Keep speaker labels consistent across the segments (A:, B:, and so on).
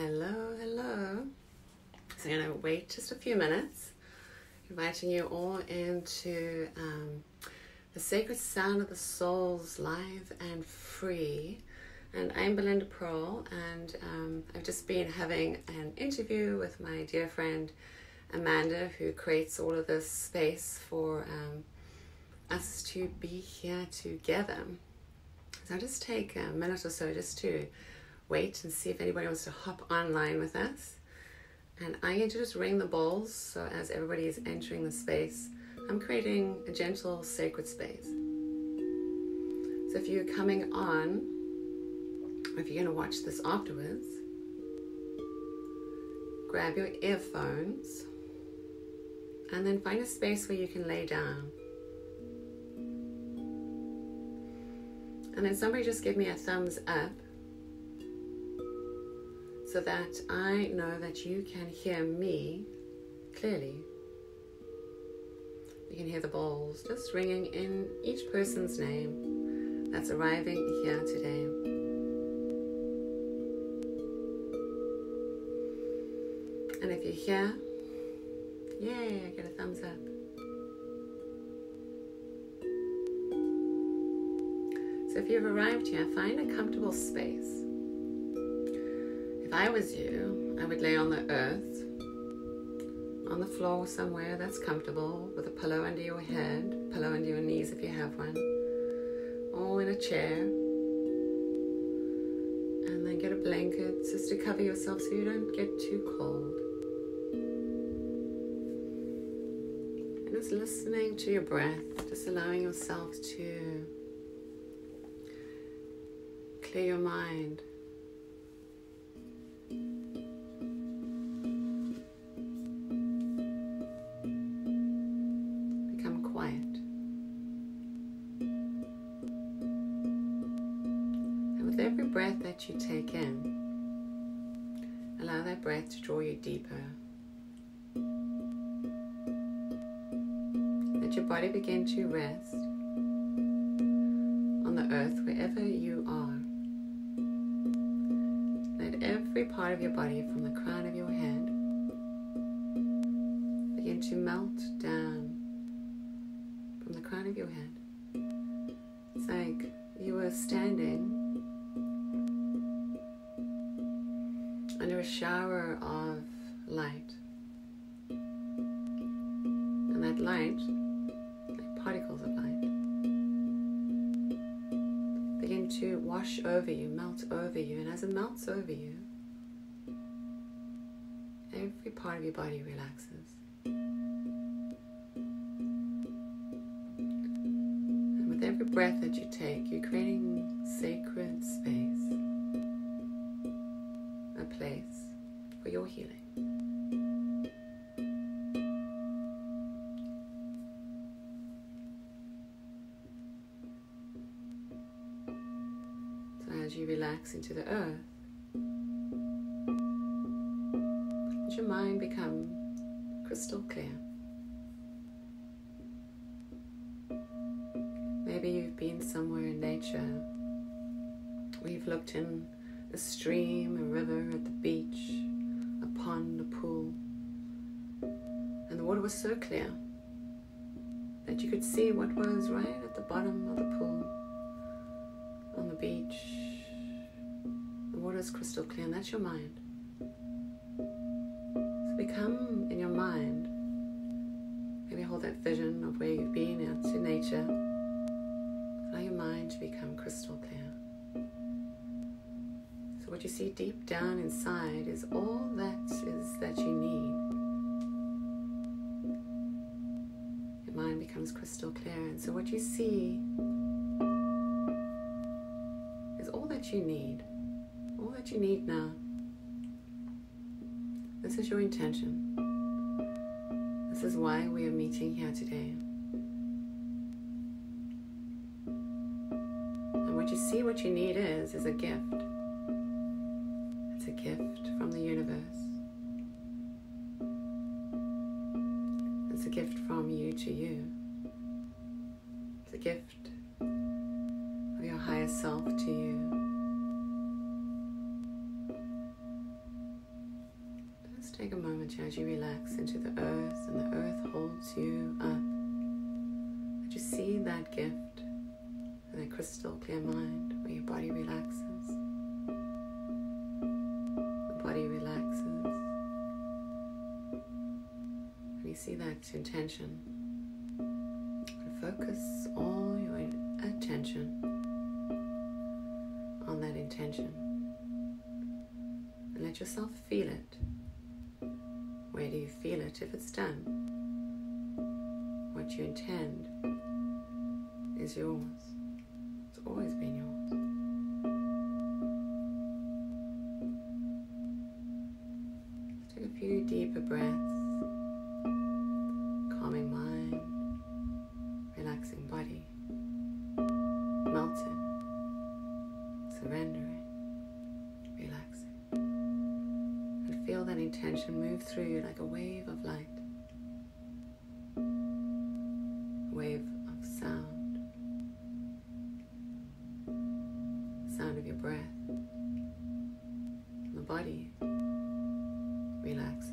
A: Hello, hello. So I'm going to wait just a few minutes, inviting you all into the Sacred Sound of the Souls, live and free. And I'm Belinda Pearl, and I've just been having an interview with my dear friend Amanda, who creates all of this space for us to be here together. So I'll just take a minute or so just to wait and see if anybody wants to hop online with us. And I'm going to just ring the bells, so as everybody is entering the space, I'm creating a gentle sacred space. So if you're coming on, or if you're going to watch this afterwards, grab your earphones and then find a space where you can lay down. And then somebody just give me a thumbs up so that I know that you can hear me clearly. You can hear the bowls just ringing in each person's name that's arriving here today. And if you're here, yay, I get a thumbs up. So if you've arrived here, find a comfortable space. If I was you, I would lay on the earth, on the floor somewhere that's comfortable, with a pillow under your head, pillow under your knees if you have one, or in a chair. And then get a blanket just to cover yourself so you don't get too cold. And just listening to your breath, just allowing yourself to clear your mind. Become quiet. And with every breath that you take in, allow that breath to draw you deeper. Let your body begin to rest on the earth wherever you are. Every part of your body, from the crown of your head, begin to melt down from the crown of your head. It's like you were standing under a shower of light, and that light, like particles of light, begin to wash over you, melt over you, and as it melts over you, every part of your body relaxes. And with every breath that you take, you're creating sacred space, a place for your healing. So as you relax into the earth, your mind become crystal clear. Maybe you've been somewhere in nature where you've looked in a stream, a river, at the beach, a pond, a pool, and the water was so clear that you could see what was right at the bottom of the pool, on the beach. The water is crystal clear, and that's your mind. Become in your mind, maybe hold that vision of where you've been out to nature. Allow your mind to become crystal clear. So what you see deep down inside is all that you need. Your mind becomes crystal clear, and so what you see is all that you need now. This is your intention. This is why we are meeting here today. And what you see, what you need is a gift. It's a gift from the universe. It's a gift from you to you. It's a gift of your higher self to you. take a moment here as you relax into the earth, and the earth holds you up. That you see that gift, and that crystal clear mind where your body relaxes. The body relaxes. And you see that intention. And focus all your attention on that intention. And let yourself feel it. Where do you feel it if it's done? What you intend is yours. It's always been yours. Take a few deeper breaths. Calming mind, relaxing body, melting, surrendering, relaxing. And feel that intention move through you like a wave of light, a wave of sound, the sound of your breath. And the body relaxes.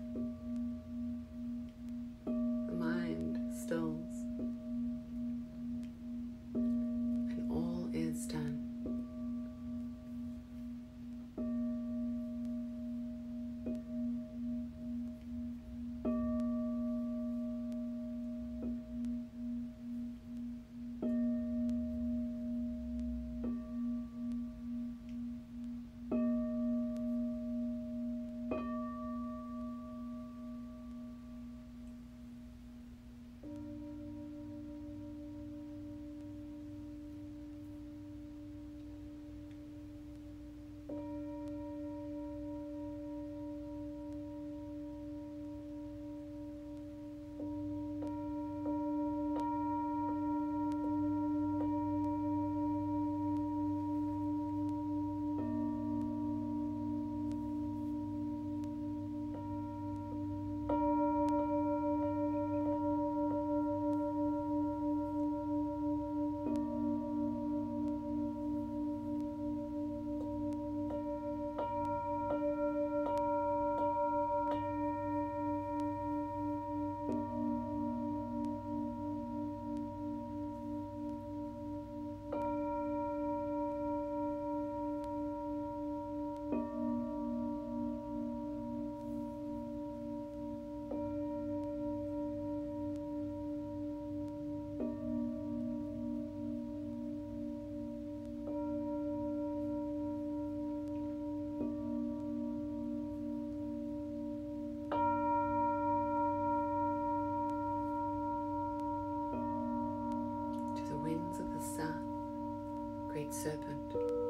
A: The mind stills. And all is done. Great serpent,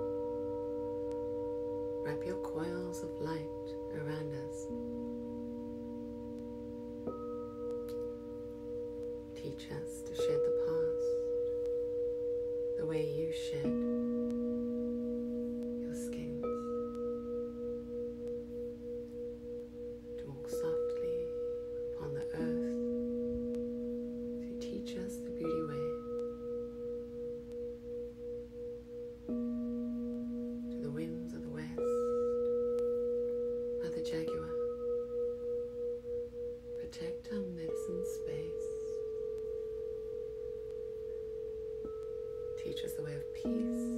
A: wrap your coils of light around us. Teach us to shed the past the way you shed your skins. To walk softly upon the earth, to teach us the beauty way. Winds of the west, Mother Jaguar, protect our medicine space. Teach us the way of peace.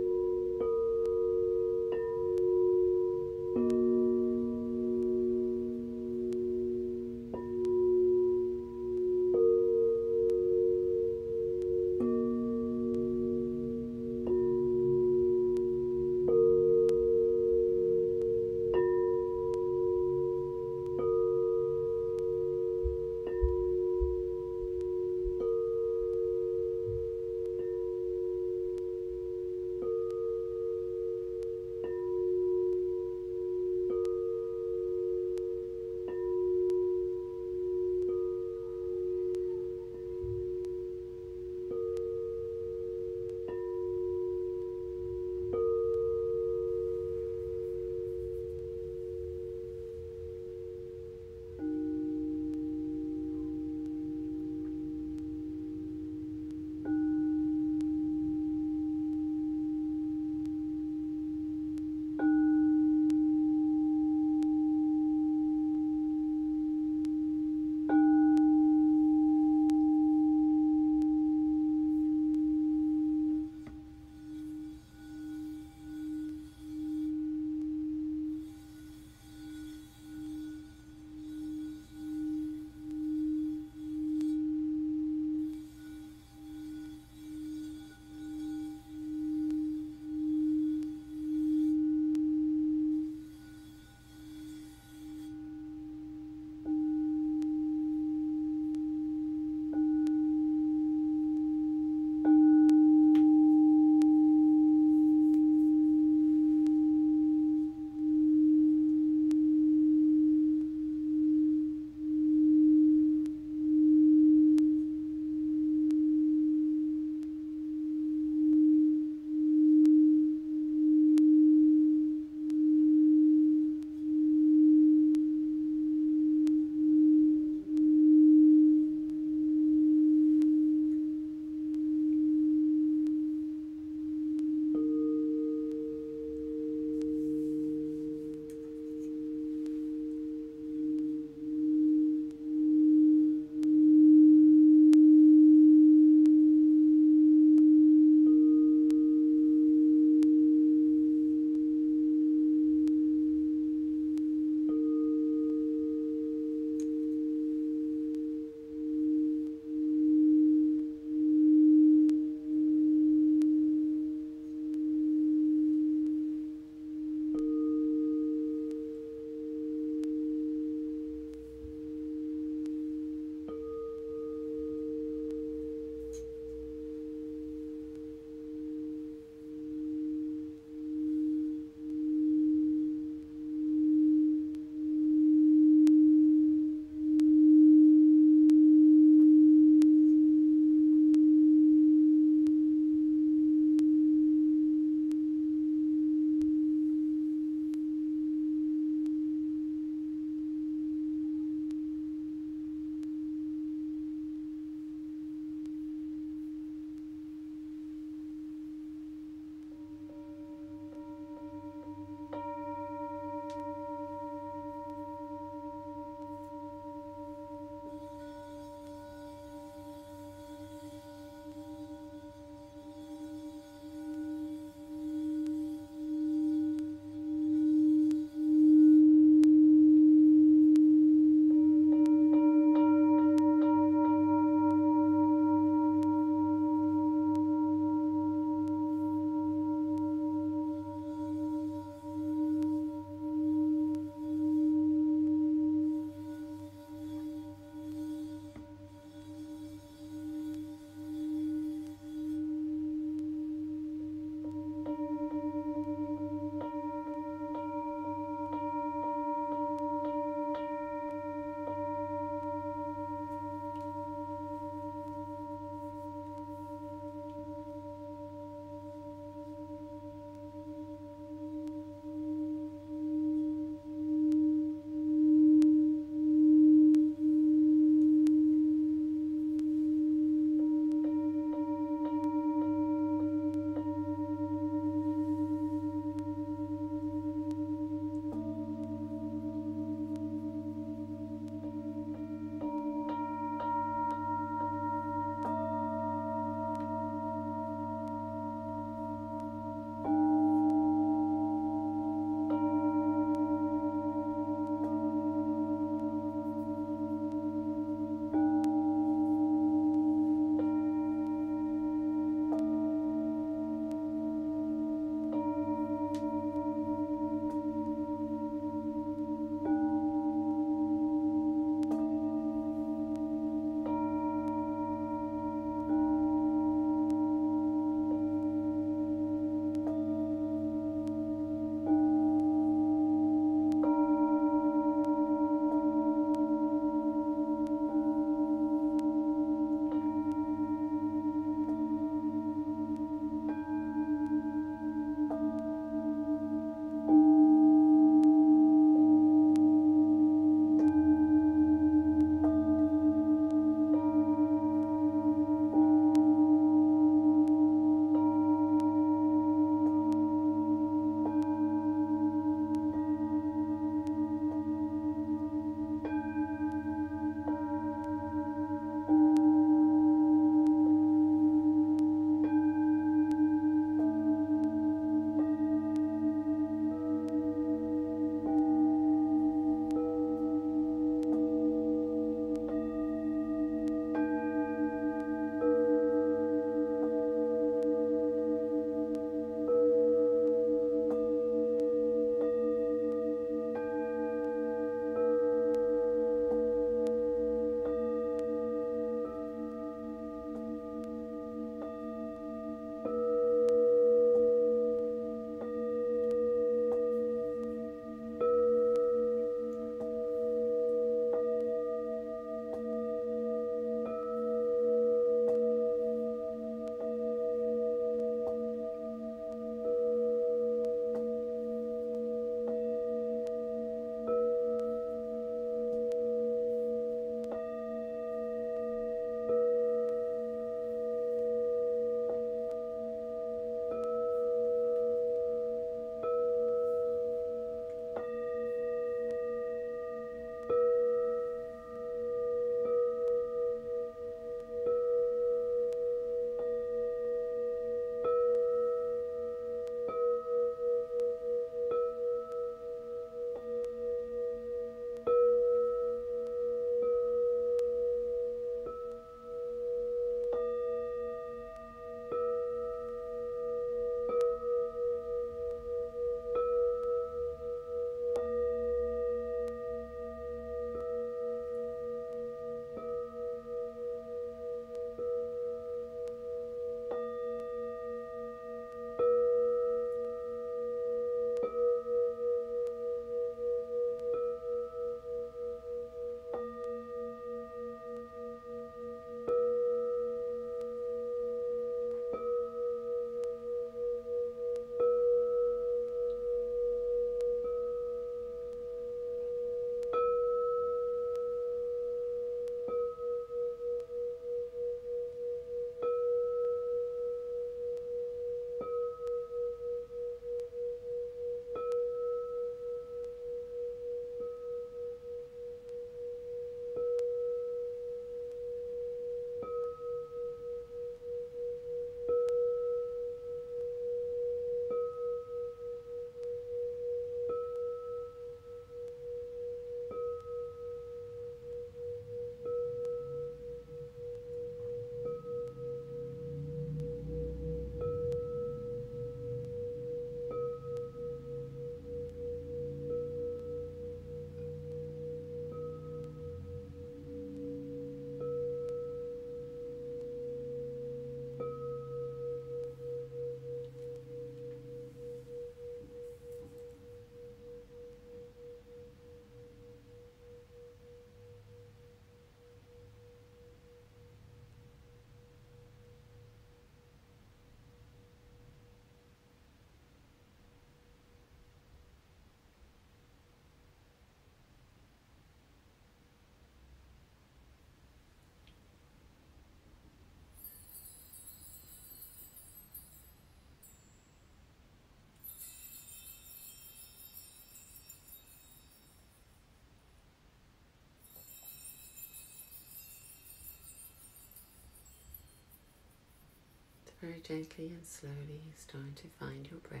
A: very gently and slowly start to find your breath.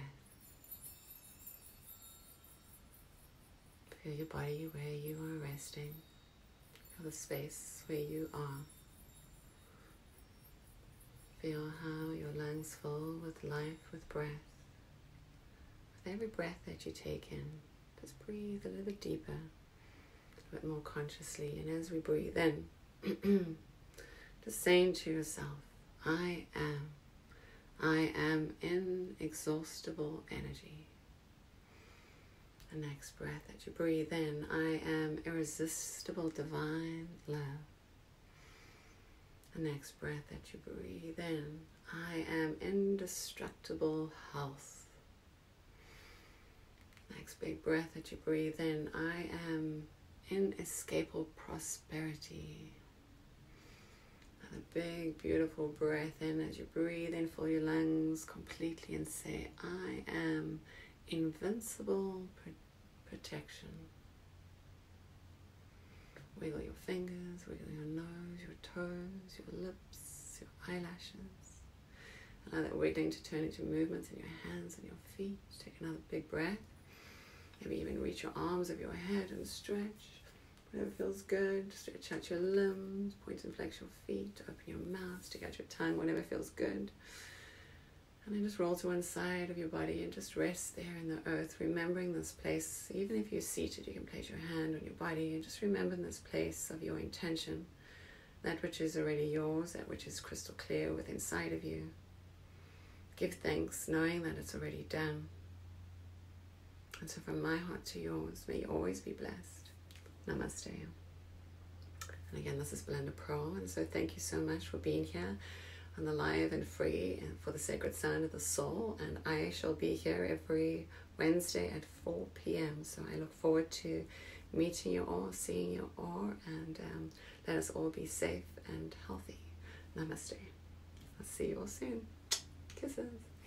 A: Feel your body where you are resting. Feel the space where you are. Feel how your lungs fill with life, with breath. With every breath that you take in, just breathe a little bit deeper, a little bit more consciously. And as we breathe in, just saying to yourself, I am inexhaustible energy. The next breath that you breathe in, I am irresistible divine love. The next breath that you breathe in, I am indestructible health. Next big breath that you breathe in, I am inescapable prosperity. Another big, beautiful breath in as you breathe in, fill your lungs completely and say, I am invincible protection. Wiggle your fingers, wiggle your nose, your toes, your lips, your eyelashes. Allow that wiggling to turn into movements in your hands and your feet. Take another big breath. Maybe even reach your arms over your head and stretch. Whatever feels good. Stretch out your limbs, point and flex your feet, open your mouth, stick out your tongue, whatever feels good. And then just roll to one side of your body and just rest there in the earth, remembering this place. Even if you're seated, you can place your hand on your body and just remember this place of your intention, that which is already yours, that which is crystal clear within inside of you. Give thanks, knowing that it's already done. And so from my heart to yours, may you always be blessed. Namaste. And again, this is Belinda Pearl, and so thank you so much for being here on the live and free and for the Sacred Sound of the Soul. And I shall be here every Wednesday at 4 p.m. So I look forward to meeting you all, seeing you all, and let us all be safe and healthy. Namaste. I'll see you all soon. Kisses.